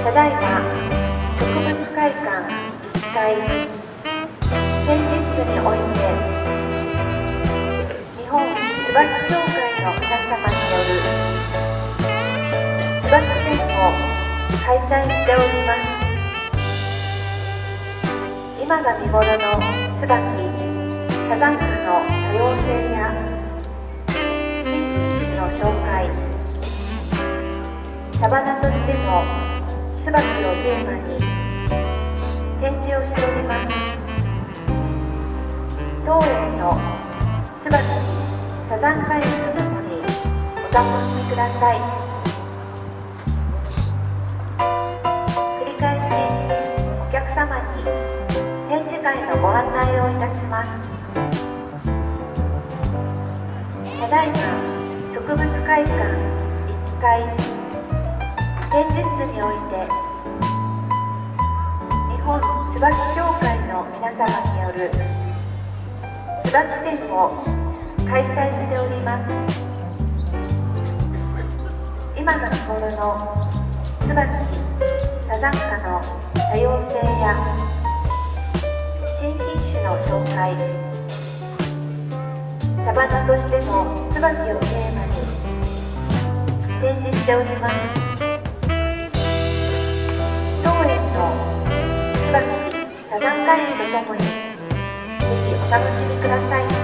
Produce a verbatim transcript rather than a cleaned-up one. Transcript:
ただいま植物会館いっかい展示室において日本椿協会の皆様による椿展を開催しております。今が見頃の椿、サザンカの多様性や新品種の紹介、サバナとしての椿をテーマに展示をしております。当園の椿、サザンカ園とともにお楽しみください。繰り返しお客様に展示会のご案内をいたします。ただいま植物会館いっかい展示室において日本椿協会の皆様による椿展を開催しております。今が見頃の椿、サザンカの多様性や新品種の紹介、サバナとしての椿をテーマに展示しております。当園の椿、サザンカ園とともにぜひお楽しみください。